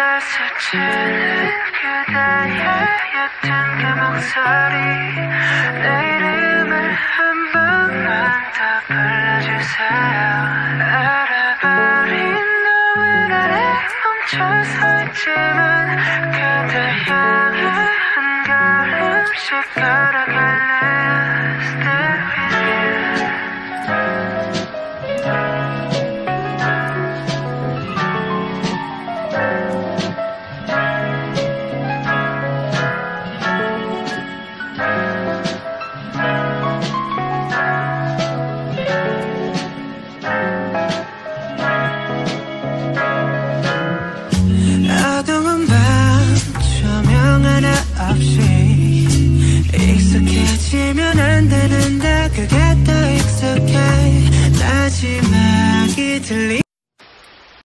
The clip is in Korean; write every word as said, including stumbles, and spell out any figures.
날 스치는 그대의 옅은 그 목소리 내 이름을 한 번만 더 불러주세요. 알아버린 너의 나를 멈춰서 있지만 그대 향해 한 걸음씩 걸어갈래요. Stay with you. 어두운 밤 조명 하나 없이 익숙해지면 안 되는데 그게 더 익숙해. 마지막이 들리